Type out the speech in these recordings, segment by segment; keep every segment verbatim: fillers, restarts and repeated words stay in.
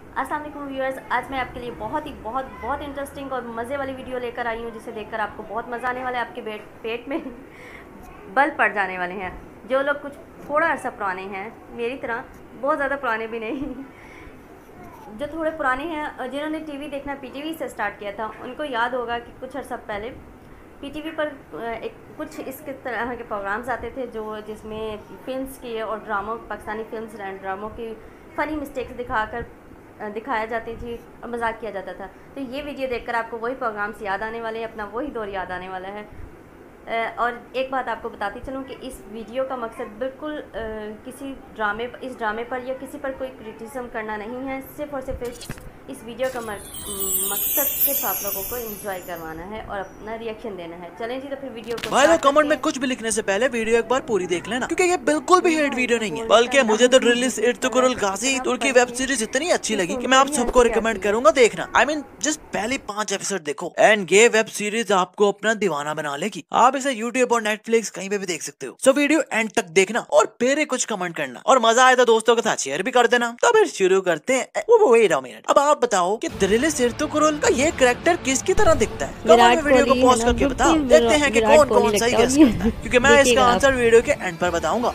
अस्सलाम वालेकुम व्यूअर्स, आज मैं आपके लिए बहुत ही बहुत बहुत इंटरेस्टिंग और मज़े वाली वीडियो लेकर आई हूँ, जिसे देखकर आपको बहुत मज़ा आने वाला है। आपके पेट पेट में बल पड़ जाने वाले हैं। जो लोग कुछ थोड़ा अर्सा पुराने हैं, मेरी तरह बहुत ज़्यादा पुराने भी नहीं, जो थोड़े पुराने हैं, जिन्होंने टीवी देखना पीटीवी से स्टार्ट किया था, उनको याद होगा कि कुछ अर्सा पहले पीटीवी पर एक कुछ इस तरह के प्रोग्राम्स आते थे जो जिसमें फिल्म्स की और ड्रामों पाकिस्तानी फिल्म्स एंड ड्रामों की फ़नी मिस्टेक्स दिखाकर दिखाया जाती थी और मजाक किया जाता था। तो ये वीडियो देखकर आपको वही प्रोग्राम्स याद आने वाले हैं, अपना वही दौर याद आने वाला है। और एक बात आपको बताती चलूँ कि इस वीडियो का मकसद बिल्कुल किसी ड्रामे इस ड्रामे पर या किसी पर कोई क्रिटिसिज्म करना नहीं है। सिर्फ़ और सिर्फ इस वीडियो का मकसद सिर्फ आप लोगों को एंजॉय करवाना है और अपना रिएक्शन देना है। चलें जी, तो फिर वीडियो को भाई लोग कमेंट में कुछ भी लिखने से पहले वीडियो एक बार पूरी देख लेना, क्योंकि ये बिल्कुल भी हेट वीडियो नहीं है, बल्कि मुझे तो ड्रिलिस इर्तुगरुल गाजी तुर्की वेब सीरीज इतनी अच्छी लगी कि मैं आप सबको रिकमेंड करूंगा देखना। आई मीन जस्ट पहले पांच एपिसोड देखो एंड ये वेब सीरीज आपको अपना दीवाना बना लेगी। आप इसे यूट्यूब और नेटफ्लिक्स कहीं पे भी देख सकते हो। सो वीडियो एंड तक देखना और फिर कुछ कमेंट करना, और मजा आए तो दोस्तों के साथ शेयर भी कर देना। तो फिर शुरू करते हैं। वेट अ मिनट, अब आप बताओ कि ड्रिलिस इर्तुगरुल का ये कैरेक्टर किसकी तरह दिखता है? कमेंट में वीडियो को पॉज करके बताओ, देखते हैं कि कौन कौन सही गेस करता है, क्योंकि मैं इसका आंसर वीडियो के एंड पर बताऊंगा।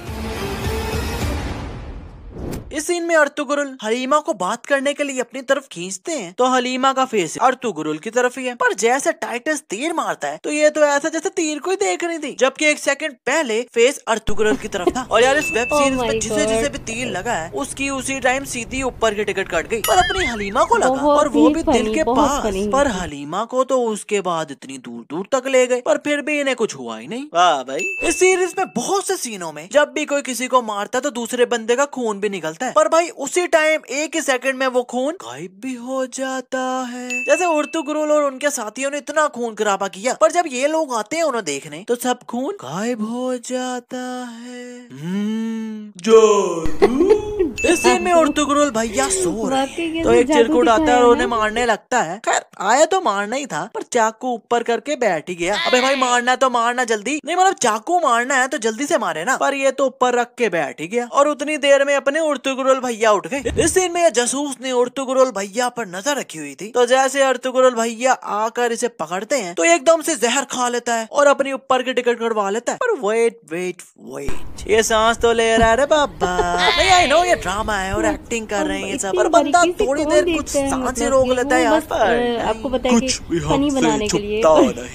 इस सीन में अर्तुगरुल हलीमा को बात करने के लिए अपनी तरफ खींचते हैं तो हलीमा का फेस अर्तुगरुल की तरफ ही है, पर जैसे टाइटस तीर मारता है तो ये तो ऐसा जैसे तीर को ही देख रही थी, जबकि एक सेकंड पहले फेस अर्तुगरुल की तरफ था। और यार इस वेब सीरीज में जिसे जिसे भी तीर लगा है उसकी उसी टाइम सीधी ऊपर की टिकट कट गई, पर अपनी हलीमा को लगा, और वो भी दिल के पास। पर हलीमा को तो उसके बाद इतनी दूर दूर तक ले गए, पर फिर भी इन्हें कुछ हुआ ही नहीं। वाह भाई, इस सीरीज में बहुत से सीनों में जब भी कोई किसी को मारता है तो दूसरे बंदे का खून भी निकलता है, पर भाई उसी टाइम एक ही सेकंड में वो खून गायब भी हो जाता है। जैसे अर्तुगरुल और उनके साथियों ने इतना खून खराबा किया, पर जब ये लोग आते हैं उन्हें देखने तो सब खून गायब हो जाता है। हम्म, जादू। इस सीन में अर्तुगरुल भैया सो रहे हैं तो एक चिरकुट आता है और उन्हें मारने लगता है। खैर आया तो मारना ही था, पर चाकू ऊपर करके बैठ ही गया। अबे भाई मारना है तो मारना जल्दी, नहीं मतलब चाकू मारना है तो जल्दी से मारे ना, पर ये तो ऊपर रख के बैठ ही गया और उतनी देर में अपने अर्तुगरुल भैया उठ गए। इस सीन में जासूस ने अर्तुगरुल भैया पर नजर रखी हुई थी, तो जैसे अर्तुगरुल भैया आकर इसे पकड़ते हैं तो एकदम से जहर खा लेता है और अपनी ऊपर की टिकट कटवा लेता है। पर वेट वेट वेट, ये सांस तो ले रहा है बाबा। नहीं आई नो ये ड्रामा है और एक्टिंग कर रहे हैं ये सब, पर बंदा थोड़ी देर कुछ सांस ही रोक लेता है यार। पर आपको पता है कि फनी बनाने के लिए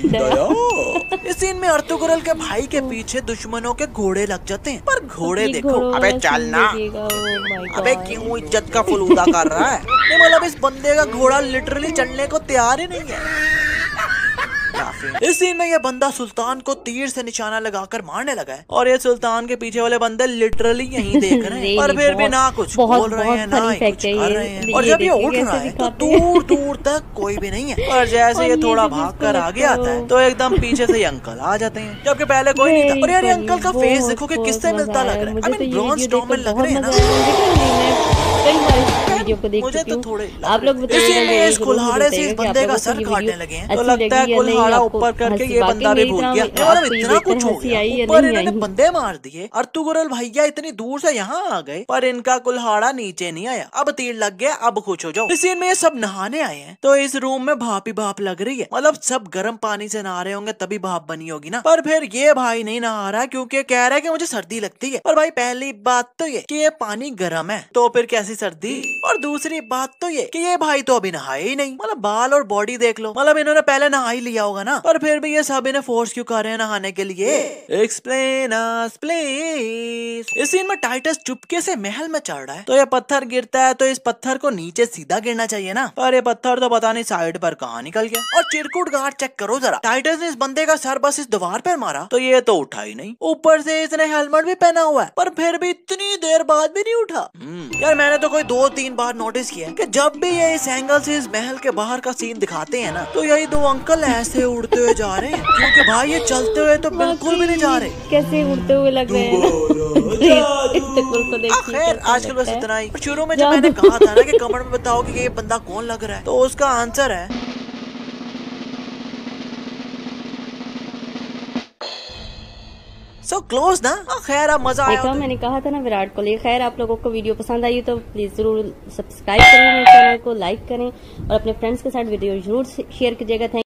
इस सीन में अर्तुगरुल के भाई के पीछे दुश्मनों के घोड़े लग जाते हैं, पर घोड़े देखो, अबे चलना, अबे क्यों इज्जत का फलूदा कर रहा है? नहीं मतलब इस बंदे का घोड़ा लिटरली चलने को तैयार ही नहीं है। इस सीन में ये बंदा सुल्तान को तीर से निशाना लगाकर मारने लगा है, और ये सुल्तान के पीछे वाले बंदे लिटरली यहीं देख रहे हैं, पर फिर भी ना कुछ बोल रहे हैं ना ही कुछ कर रहे हैं। और जब ये उठ रहा है तो दूर दूर तक कोई भी नहीं है, और जैसे ये थोड़ा भाग कर आगे आता है तो एकदम पीछे से अंकल आ जाते हैं, जबकि पहले कोई नहीं था। और यार अंकल का फेस देखो कि किससे मिलता लग रहा है। आई मीन ब्रॉन्ज स्टॉर्मन लग रहे हैं ना। मुझे तो थोड़े आप लोग बताइए, इस कुल्हाड़े से इस बंदे का सर काटने लगे हैं तो लगता है कुल्हाड़ा ऊपर करके ये बंदा भी भूल गया। मतलब इतना कुछ हो गया, ऊपर इन्होंने बंदे मार दिए, अर्तुगरुल भैया इतनी दूर से यहाँ आ गए, पर इनका कुल्हाड़ा नीचे नहीं आया। अब तीर लग गया, अब खुश हो जाओ। इस सीन में ये सब नहाने आए हैं तो इस रूम में भाप ही भाप लग रही है, मतलब सब गर्म पानी से नहा रहे होंगे तभी भाप बनी होगी ना। पर फिर ये भाई नहीं नहा रहा क्योंकि कह रहा है कि मुझे सर्दी लगती है। पर भाई पहली बात तो ये कि ये पानी गर्म है तो फिर कैसी सर्दी, और दूसरी बात तो ये कि ये भाई तो अभी नहाए ही नहीं। मतलब बाल और बॉडी देख लो, मतलब इन्होंने पहले नहा ही लिया होगा ना, पर फिर भी ये सब इन्हें फोर्स क्यों कर रहे हैं नहाने के लिए? Explain us please. इस सीन में टाइटस चुपके से महल में चढ़ रहा है तो ये पत्थर गिरता है तो इस पत्थर को नीचे सीधा गिरना चाहिए ना, पर ये पत्थर तो पता नहीं साइड पर कहाँ निकल गया। और चिरकुट गार्ड चेक करो जरा, टाइटस ने इस बंदे का सर बस इस दीवार पर मारा तो ये तो उठा ही नहीं, ऊपर से इसने हेलमेट भी पहना हुआ है, पर फिर भी इतनी देर बाद भी नहीं उठा। यार मैंने तो कोई दो तीन बार नोटिस किया कि जब भी ये इस एंगल से इस महल के बाहर का सीन दिखाते हैं ना तो यही दो अंकल ऐसे उड़ते हुए जा रहे हैं, क्योंकि भाई ये चलते हुए तो बिल्कुल भी नहीं जा रहे। कैसे उड़ते हुए लग रहे हैं। खैर आजकल बस इतना ही। शुरू में जब मैंने कहा था ना कि कमेंट में बताओ कि ये बंदा कौन लग रहा है, तो उसका आंसर है सो तो क्लोज ना। खैर अब मजा आया। देखो मैंने कहा था ना विराट कोहली। खैर आप लोगों को वीडियो पसंद आई तो प्लीज जरूर सब्सक्राइब करें मेरे चैनल को, लाइक करें और अपने फ्रेंड्स के साथ वीडियो जरूर शेयर कीजिएगा। थैंक